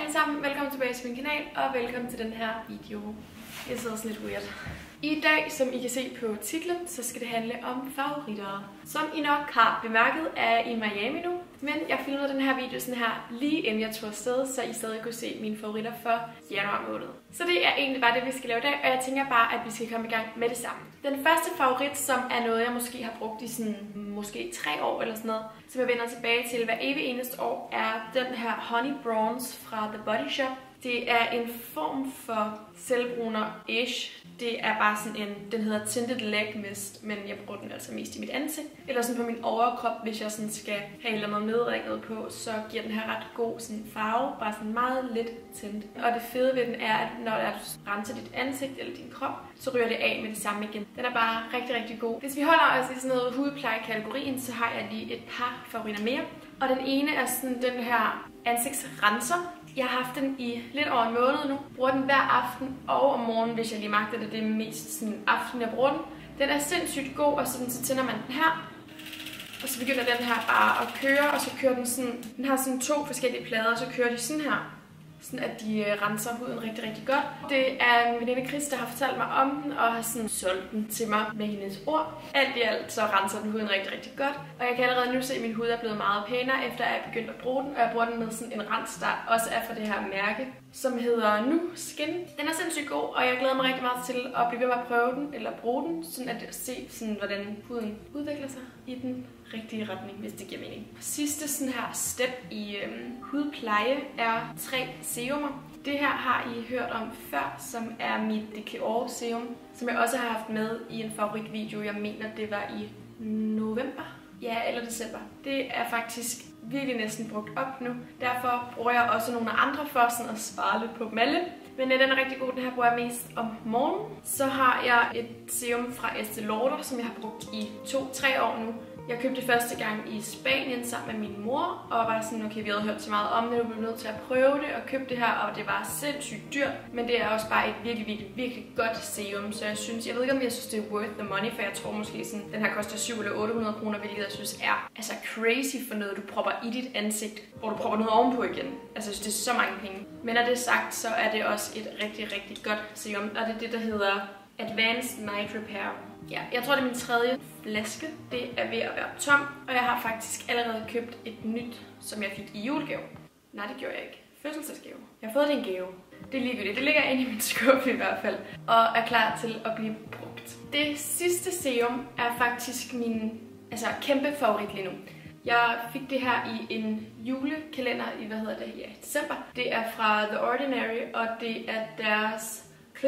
alle sammen, velkommen tilbage til min kanal, og velkommen til den her video. Jeg sidder sådan lidt weird. I dag, som I kan se på titlen, så skal det handle om favoritter. Som I nok har bemærket, er jeg i Miami nu, men jeg filmede den her video sådan her lige inden jeg tog afsted, så I stadig kunne se mine favoritter for januar måned. Så det er egentlig bare det, vi skal lave i dag, og jeg tænker bare, at vi skal komme i gang med det samme. Den første favorit, som er noget, jeg måske har brugt i sådan måske 3 år eller sådan noget, som jeg vender tilbage til hver evig eneste år, er den her Honey Bronze fra The Body Shop. Det er en form for selvbruner-ish. Det er bare sådan en, den hedder Tinted Leg Mist, men jeg bruger den altså mest i mit ansigt. Eller sådan på min overkrop, hvis jeg sådan skal have noget nedringet på, så giver den her ret god sådan farve, bare sådan meget lidt tint. Og det fede ved den er, at når du renser dit ansigt eller din krop, så ryger det af med det samme igen. Den er bare rigtig, rigtig god. Hvis vi holder os i sådan noget hudpleje-kategorien, så har jeg lige et par favoritter mere. Og den ene er sådan den her ansigtsrenser. Jeg har haft den i lidt over en måned nu. Bruger den hver aften og om morgenen, hvis jeg lige magter det. Det er mest sådan aften, jeg bruger den. Den er sindssygt god, og så tænder man den her. Og så begynder den her bare at køre, og så kører den sådan... Den har sådan 2 forskellige plader, og så kører de sådan her. Sådan at de renser huden rigtig, rigtig godt. Det er en veninde Chris, der har fortalt mig om den, og har sådan solgt den til mig med hendes ord. Alt i alt så renser den huden rigtig, rigtig godt. Og jeg kan allerede nu se, at min hud er blevet meget pænere, efter at jeg er begyndt at bruge den. Og jeg bruger den med sådan en rens, der også er fra det her mærke, som hedder Nu Skin. Den er sindssygt god, og jeg glæder mig rigtig meget til at blive ved med at prøve den, eller bruge den, sådan at se, sådan, hvordan huden udvikler sig i den rigtige retning, hvis det giver mening. Sidste sådan her step i hudpleje er 3 serumer. Det her har I hørt om før, som er mit Dior serum, som jeg også har haft med i en favoritvideo. Jeg mener, det var i november. Ja, eller december. Det er faktisk virkelig næsten brugt op nu. Derfor bruger jeg også nogle andre for sådan at spare lidt på dem alle. Men den er rigtig god. Den her bruger jeg mest om morgenen. Så har jeg et serum fra Estée Lauder, som jeg har brugt i 2-3 år nu. Jeg købte det første gang i Spanien sammen med min mor, og var sådan, okay, vi havde hørt så meget om det, og blev nødt til at prøve det, og købte det her, og det var sindssygt dyrt. Men det er også bare et virkelig godt serum, så jeg ved ikke, om jeg synes, det er worth the money, for jeg tror måske sådan, den her koster 700 eller 800 kroner, hvilket jeg synes er altså crazy for noget, du propper i dit ansigt, hvor du propper noget ovenpå igen. Altså, jeg synes, det er så mange penge. Men når det er sagt, så er det også et rigtig godt serum, og det er det, der hedder Advanced Night Repair. Ja, jeg tror, det er min 3. flaske. Det er ved at være tom, og jeg har faktisk allerede købt et nyt, som jeg fik i julegave. Nej, det gjorde jeg ikke. Fødselsdagsgave. Jeg har fået det en gave. Det er ligegyldigt. Det ligger inde i min skuffe i hvert fald, og er klar til at blive brugt. Det sidste serum er faktisk min kæmpe favorit lige nu. Jeg fik det her i en julekalender i, december. Det er fra The Ordinary, og det er deres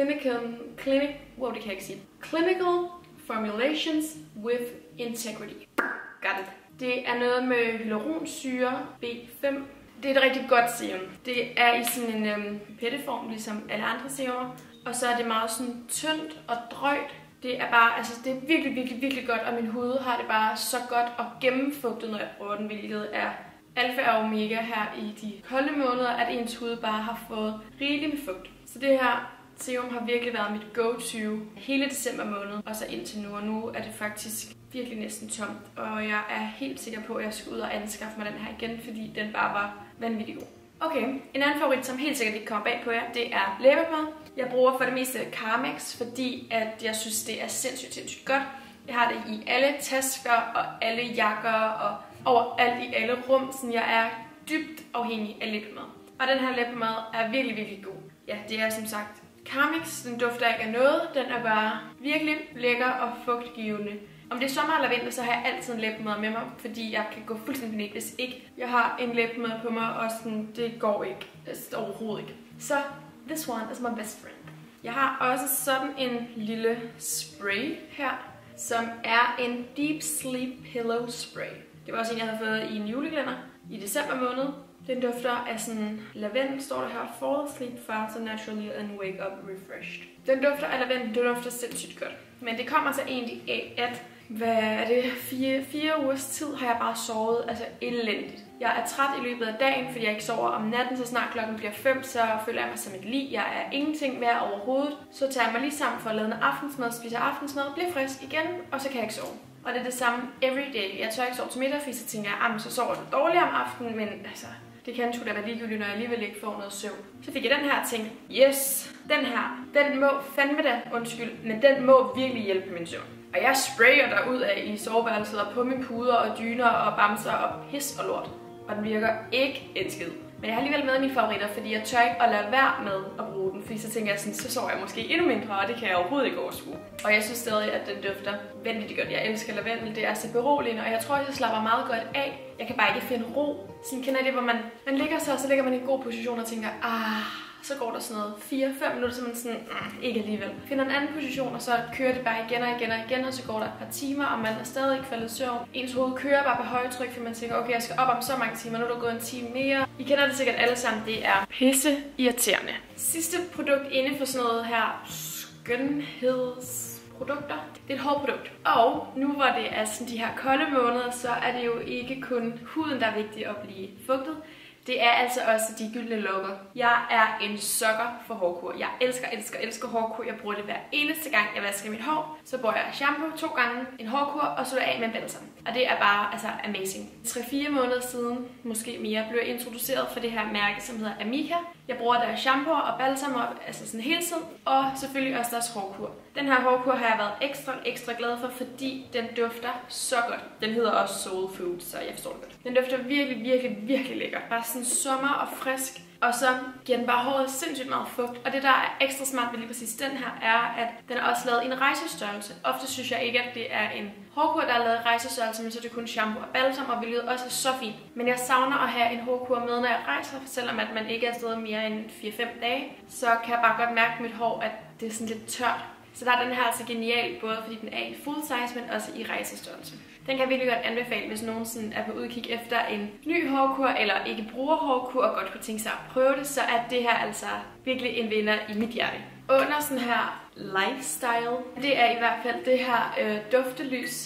Clinical Formulations with Integrity. Got it. Det er noget med hyaluronsyre B5. Det er et rigtig godt serum. Det er i sådan en pipetteform, ligesom alle andre serumer. Og så er det meget sådan tyndt og drøjt. Det er bare, det er virkelig godt, og min hud har det bare så godt og gennemfugtet, når jeg bruger den, hvilket er alfa og omega her i de kolde måneder, at ens hud bare har fået rigeligt med fugt. Så det her serum har virkelig været mit go-to hele december måned, og så indtil nu. Og nu er det faktisk virkelig næsten tomt, og jeg er helt sikker på, at jeg skal ud og anskaffe mig den her igen, fordi den bare var vanvittig god. Okay, en anden favorit, som helt sikkert ikke kommer bag på jer, det er læbepomade. Jeg bruger for det meste Carmex, fordi at jeg synes, det er sindssygt godt. Jeg har det i alle tasker og alle jakker og overalt i alle rum, så jeg er dybt afhængig af læbepomade. Og den her læbepomade er virkelig god. Ja, det er som sagt Carmex. Den dufter ikke af noget. Den er bare virkelig lækker og fugtgivende. Om det er sommer eller vinter, så har jeg altid en læbepomade med mig, fordi jeg kan gå fuldstændig panik, hvis ikke jeg har en læbepomade på mig, og sådan, det går ikke. Overhovedet ikke. Så this one is my best friend. Jeg har også sådan en lille spray her, som er en Deep Sleep Pillow Spray. Det var også en, jeg havde fået i en julekalender i december måned. Den dufter af sådan lavendel, står der her. Fall asleep faster naturally and wake up refreshed. Den dufter af lavendel, det dufter sindssygt godt. Men det kommer så egentlig af, at 4 ugers tid har jeg bare sovet elendigt. Jeg er træt i løbet af dagen, fordi jeg ikke sover om natten, så snart klokken bliver 5, så føler jeg mig som et lig. Jeg er ingenting værd overhovedet. Så tager jeg mig lige sammen for at lave noget aftensmad, spiser aftensmad, bliver frisk igen, og så kan jeg ikke sove. Og det er det samme every day. Jeg tør ikke sove til middag, fordi så tænker jeg, så sover du dårligt om aftenen, men Det kan sgu da være ligegyldigt, når jeg alligevel ikke får noget søvn. Så fik jeg den her ting. Yes, den her. Den må fandme da, undskyld, men den må virkelig hjælpe min søvn. Og jeg sprayer derud af i soveværelset og på mine puder og dyner og bamser og pis og lort. Og den virker ikke en skid. Men jeg har alligevel med mine favoritter, fordi jeg tør ikke at lade være med at bruge den. Fordi så tænker jeg sådan, så sover jeg måske endnu mindre, og det kan jeg overhovedet ikke overskue. Og jeg synes stadig, at den dufter vanvittigt godt. Jeg elsker lavendel, det er så beroligende, og jeg tror, at jeg slapper meget godt af. Jeg kan bare ikke finde ro. Sådan kender det, hvor man ligger så ligger man i en god position og tænker, så går der sådan noget 4-5 minutter, så man sådan, ikke alligevel. Finder en anden position, og så kører det bare igen og igen og igen, og så går der et par timer, og man er stadig ikke faldet i søvn. Ens hoved kører bare på højtryk, fordi man tænker, okay, jeg skal op om så mange timer, nu er der gået en time mere. I kender det sikkert alle sammen, det er pisse irriterende. Sidste produkt inde for sådan noget her skønhedsprodukter. Det er et hårprodukt. Og nu hvor det er sådan de her kolde måneder, så er det jo ikke kun huden, der er vigtig at blive fugtet. Det er altså også de gyldne lokker. Jeg er en sukker for hårkur. Jeg elsker hårkur. Jeg bruger det hver eneste gang, jeg vasker mit hår. Så bruger jeg shampoo 2 gange, en hårkur, og så er af med en balsam. Og det er bare altså amazing. 3-4 måneder siden, måske mere, blev jeg introduceret for det her mærke, som hedder Amika. Jeg bruger deres shampoo og balsamer altså sådan hele tiden, og selvfølgelig også deres hårkur. Den her hårkur har jeg været ekstra glad for, fordi den dufter så godt. Den hedder også Soul Food, så jeg forstår det godt. Den dufter virkelig lækker. Bare sådan sommer og frisk. Og så giver den bare håret sindssygt meget fugt. Og det, der er ekstra smart ved lige præcis den her, er, at den er også lavet i en rejsestørrelse. Ofte synes jeg ikke, at det er en hårkur, der er lavet i rejsestørrelse, men så er det kun shampoo og balsam, og hvilket også er så fint. Men jeg savner at have en hårkur med, når jeg rejser, selvom at man ikke er afsted mere end 4-5 dage. Så kan jeg bare godt mærke på mit hår, at det er sådan lidt tørt. Så der er den her altså genial, både fordi den er i full size, men også i rejsestørrelse. Den kan jeg virkelig godt anbefale, hvis nogen sådan er på udkig efter en ny hårkur, eller ikke bruger hårkur og godt kunne tænke sig at prøve det, så er det her altså virkelig en vinder i mit hjerte. Under sådan her lifestyle, det er i hvert fald det her duftelys.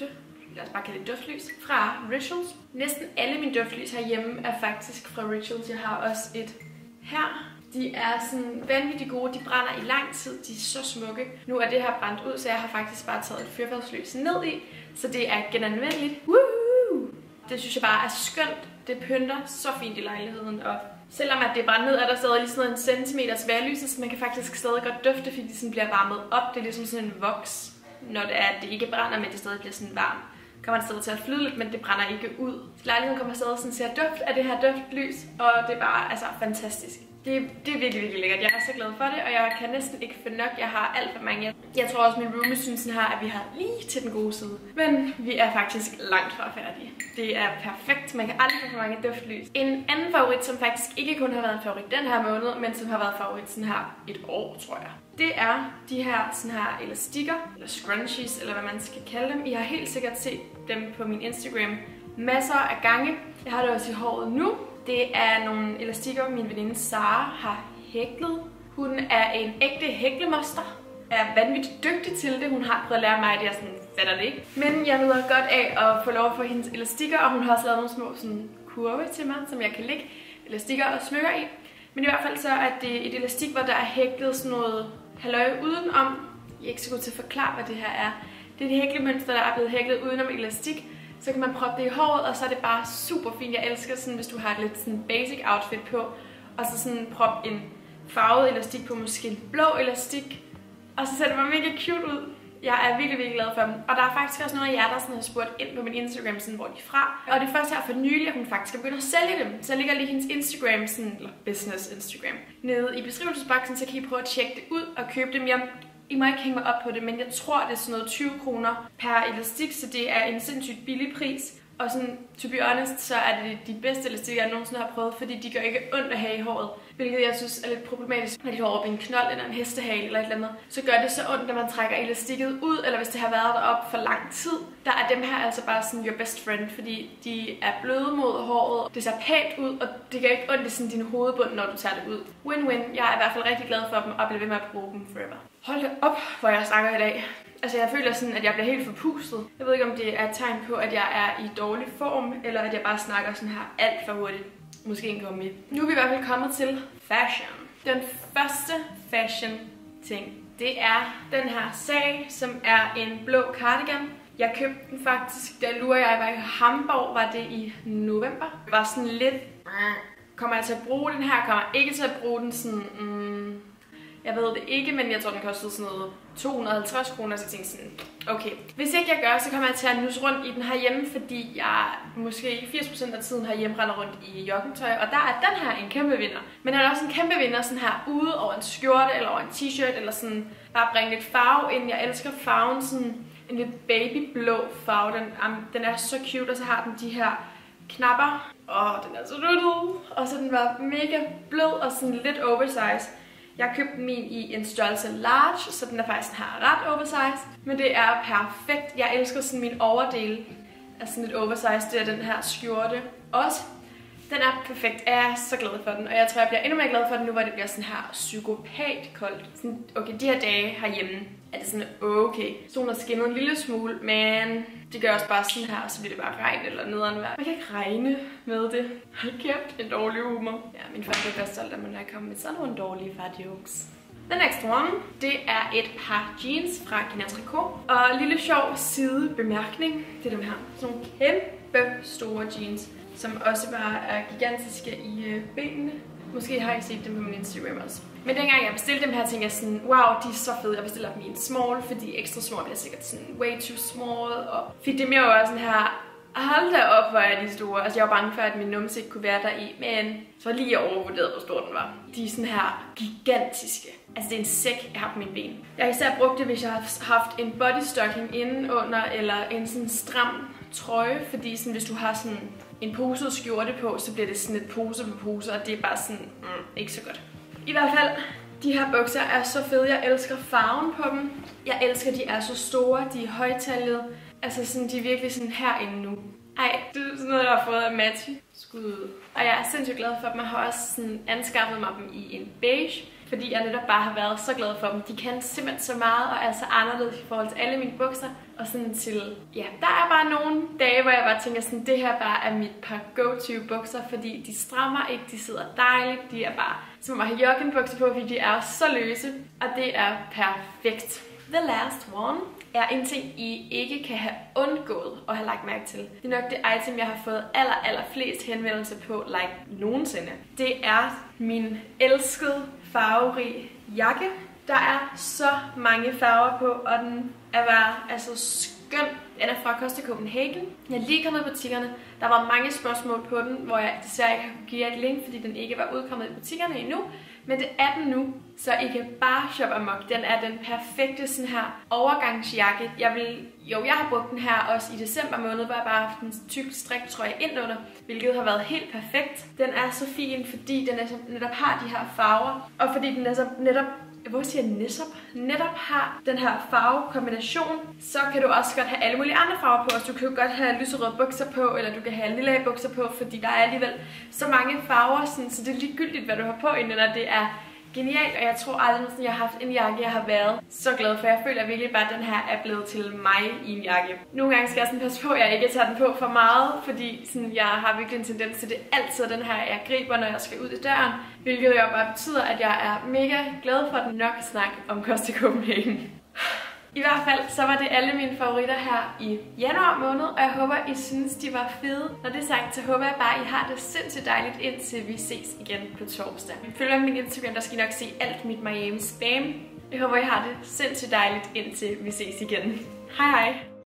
Lad os bare kalde det duftlys. Fra Rituals. Næsten alle mine duftlys herhjemme er faktisk fra Rituals. Jeg har også et her. De er sådan vanvittigt gode, de brænder i lang tid, de er så smukke. Nu er det her brændt ud, så jeg har faktisk bare taget et fyrfadslys ned i, så det er genanvendeligt. Woohoo! Det synes jeg bare er skønt. Det pynter så fint i lejligheden, og selvom at det er brændt ned, er der stadig lige sådan noget 1 centimeters værlyse, så man kan faktisk stadig godt dufte, fordi det sådan bliver varmet op. Det er ligesom sådan en voks, når det er, at det ikke brænder, men det stadig bliver sådan varmt. Kommer det stadig til at flyde lidt, men det brænder ikke ud. Lejligheden kommer stadig sådan til at duft af det her duftlys, og det er bare altså fantastisk. Det er virkelig lækkert. Jeg er så glad for det, og jeg kan næsten ikke finde nok. Jeg har alt for mange. Jeg tror også, min roomie synes sådan her, at vi har lige til den gode side. Men vi er faktisk langt fra færdige. Det er perfekt. Man kan aldrig få for mange duftlys. En anden favorit, som faktisk ikke kun har været en favorit den her måned, men som har været favorit sådan her et år, tror jeg. Det er de her sådan her elastikker, eller scrunchies, eller hvad man skal kalde dem. I har helt sikkert set dem på min Instagram masser af gange. Jeg har det også i håret nu. Det er nogle elastikker, min veninde Sara har hæklet. Hun er en ægte hæklemoster. Er vanvittigt dygtig til det. Hun har prøvet at lære mig, at jeg sådan fatter det ikke. Men jeg nyder godt af at få lov at få hendes elastikker, og hun har også lavet nogle små sådan kurve til mig, som jeg kan lægge elastikker og smykker i. Men i hvert fald så er det et elastik, hvor der er hæklet sådan noget halløj udenom. Jeg er ikke så god til at forklare, hvad det her er. Det er det hæklemønster, der er blevet hæklet udenom elastik. Så kan man proppe det i håret, og så er det bare super fint. Jeg elsker sådan, hvis du har et lidt sådan basic outfit på, og så sådan proppe en farvet elastik på, måske en blå elastik, og så ser det bare mega cute ud. Jeg er virkelig glad for dem. Og der er faktisk også nogle af jer, der sådan har spurgt ind på min Instagram, sådan, hvor de er fra. Og det første her for nylig, at hun faktisk er begyndt at sælge dem. Så ligger lige hendes Instagram, sådan, eller business Instagram, nede i beskrivelsesboksen, så kan I prøve at tjekke det ud og købe dem. I må ikke hænge mig op på det, men jeg tror, det er sådan noget 20 kroner per elastik, så det er en sindssygt billig pris. Og sådan, to be honest, så er det de bedste elastikker, jeg nogensinde har prøvet, fordi de gør ikke ondt at have i håret. Hvilket jeg synes er lidt problematisk, når dit hår er en knold eller en hestehale eller et eller andet. Så gør det så ondt, når man trækker elastikket ud, eller hvis det har været deroppe for lang tid. Der er dem her altså bare sådan your best friend, fordi de er bløde mod håret. Det ser pænt ud, og det gør ikke ondt i sådan din hovedbund, når du tager det ud. Win-win. Jeg er i hvert fald rigtig glad for dem, og bliver ved med at bruge dem forever. Hold da op, hvor jeg snakker i dag. Altså jeg føler sådan, at jeg bliver helt forpustet. Jeg ved ikke, om det er et tegn på, at jeg er i dårlig form, eller at jeg bare snakker sådan her alt for hurtigt. Måske en kombi. Nu er vi i hvert fald kommet til fashion. Den første fashion ting, det er den her sag, som er en blå cardigan. Jeg købte den faktisk, da jeg var i Hamburg, var det i november. Det var sådan lidt Kommer jeg til at bruge den her? Kommer jeg ikke til at bruge den sådan... Jeg ved det ikke, men jeg tror, den kostede sådan noget 250 kroner, så jeg tænkte sådan, okay. Hvis ikke jeg gør, så kommer jeg til at nusse rundt i den her hjemme, fordi jeg måske 80% af tiden herhjemme render rundt i joggingtøj, og der er den her en kæmpe vinder. Men den er også en kæmpe vinder sådan her ude over en skjorte eller over en t-shirt, eller sådan bare bringe lidt farve ind. Jeg elsker farven, sådan en lidt babyblå farve. Den er så cute, og så har den de her knapper. Den er så nuttet. Og så den var mega blød og sådan lidt oversize. Jeg købte min i en størrelse large, så den er faktisk her ret oversize. Men det er perfekt. Jeg elsker sådan min overdel af sådan lidt oversize. Det er den her skjorte også. Den er perfekt. Jeg er så glad for den. Og jeg tror, jeg bliver endnu mere glad for den nu, hvor det bliver sådan her psykopat koldt. Sådan, okay, de her dage herhjemme er det sådan okay. Solen har skinnet en lille smule, men det gør også bare sådan her, og så bliver det bare regn eller nederen vejr. Man kan ikke regne med det. Hold kæft, en dårlig humor. Ja, min far blev først stolt, at man er kommet med sådan nogle dårlige far-jokes. The next one, det er et par jeans fra Gina Tricot. Og lille sjov sidebemærkning, det er dem her. Sådan nogle kæmpe store jeans, som også bare er gigantiske i benene. Måske har I set dem på min Instagram også. Men dengang jeg bestilte dem her, tænkte jeg sådan, wow, de er så fede. Jeg bestiller dem i en small, fordi ekstra small bliver sikkert sådan way too small. Og fik dem jo også sådan her, hold da op, hvor er de store. Altså jeg var bange for, at min numse ikke kunne være der i, men så var lige overvurderet, hvor stor den var. De er sådan her gigantiske. Altså det er en sæk, jeg har på mine ben. Jeg har især brugt det, hvis jeg har haft en bodystocking indenunder, eller en sådan stram trøje, fordi sådan, hvis du har sådan en poset skjorte på, så bliver det sådan et pose på pose, og det er bare sådan, ikke så godt. I hvert fald, de her bukser er så fede. Jeg elsker farven på dem. Jeg elsker, de er så store, de er højtallede. Altså sådan, de er virkelig sådan herinde nu. Ej, det er sådan noget, jeg har fået af Matti. Skud ud. Og jeg er sindssygt glad for dem. Jeg har også sådan anskaffet mig dem i en beige, fordi jeg netop bare har været så glad for dem. De kan simpelthen så meget, og er så anderledes i forhold til alle mine bukser. Og sådan til, ja, der er bare nogle dage, hvor jeg bare tænker sådan, det her bare er mit par go-to bukser, fordi de strammer ikke, de sidder dejligt, de er bare som at have joggingbukser på, fordi de er så løse, og det er perfekt. The last one er en ting, I ikke kan have undgået at have lagt mærke til. Det er nok det item, jeg har fået aller flest henvendelser på, nogensinde. Det er min elskede farverige jakke. Der er så mange farver på, og den er bare skøn. Den er fra Costa Copenhagen. Jeg er lige kommet i butikkerne. Der var mange spørgsmål på den, hvor jeg desværre ikke har kunnet give jer et link, fordi den ikke var udkommet i butikkerne endnu. Men det er den nu, så I kan bare shoppe amok. Den er den perfekte sådan her overgangsjakke. Jeg har brugt den her også i december måned, hvor jeg bare har haft en tyk striktrøje ind under, hvilket har været helt perfekt. Den er så fin, fordi den netop har de her farver, og fordi den netop har den her farvekombination, så kan du også godt have alle mulige andre farver på. Altså, du kan jo godt have lyserøde bukser på, eller du kan have lilla bukser på, fordi der er alligevel så mange farver, sådan, så det er ligegyldigt, hvad du har på inden, og det er genialt, og jeg tror aldrig, at jeg har haft en jakke, jeg har været så glad for. Jeg føler virkelig bare, at den her er blevet til mig i en jakke. Nogle gange skal jeg sådan passe på, at jeg ikke tager den på for meget, fordi sådan, jeg har virkelig en tendens til det altid, den her jeg griber, når jeg skal ud i døren, hvilket jo bare betyder, at jeg er mega glad for den. Nok snak om Costa Copenhagen. I hvert fald, så var det alle mine favoritter her i januar måned, og jeg håber, I synes, de var fede. Når det er sagt, så håber jeg bare, I har det sindssygt dejligt, indtil vi ses igen på torsdag. Følg min Instagram, der skal I nok se alt mit Miami spam. Jeg håber, I har det sindssygt dejligt, indtil vi ses igen. Hej hej!